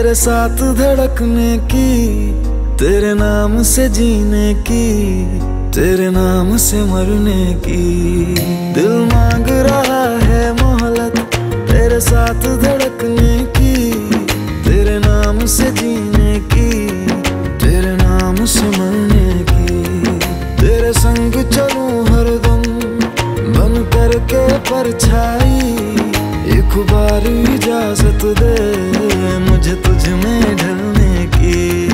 तेरे साथ धड़कने की, तेरे नाम से जीने की, तेरे नाम से मरने की। दिल मांग रहा है मोहलत तेरे साथ धड़कने की, तेरे नाम से जीने की, तेरे नाम से मरने की। तेरे संग चलूं हरदम बन करके परछाई, एक बार इजाजत दे मुझे तुझ में ढलने की।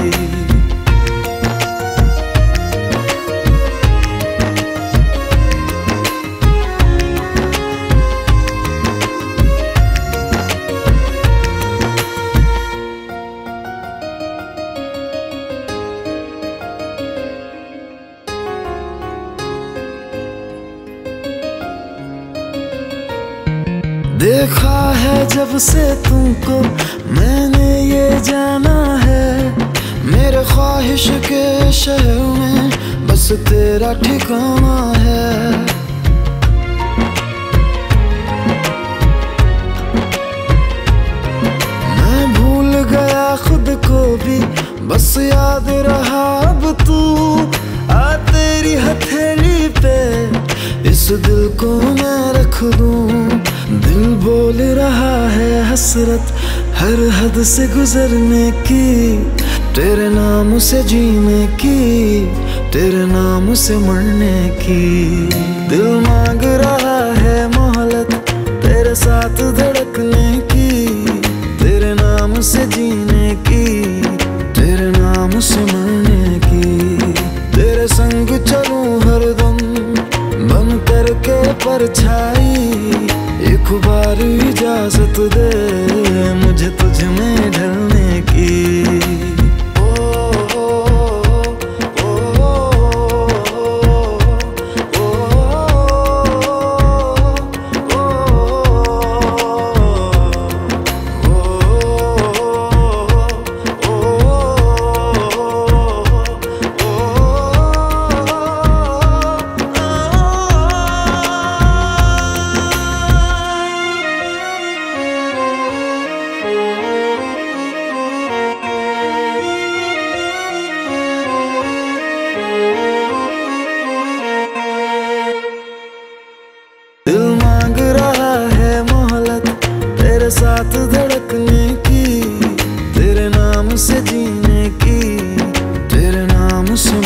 देखा है जब से तुमको मैंने ये जाना है, मेरे ख्वाहिश के शहर में बस तेरा ठिकाना है। मैं भूल गया खुद को भी, बस याद रहा अब तू। आ तेरी हथेली पे इस दिल को मैं रख दूं। दिल बोल रहा है हसरत हर हद से गुजरने की, तेरे नाम से जीने की, तेरे नाम से मरने की। दिल मांग रहा है मोहलत तेरे साथ धड़कने की, तेरे नाम से जीने की, तेरे नाम से मरने की। तेरे संग चलूं हरदम बन करके परछाई, एक बार इजाजत दे मुझे तुझ में ढलने की। दिल मांग रहा है मोहलत तेरे साथ धड़कने की, तेरे नाम से जीने की, तेरे नाम से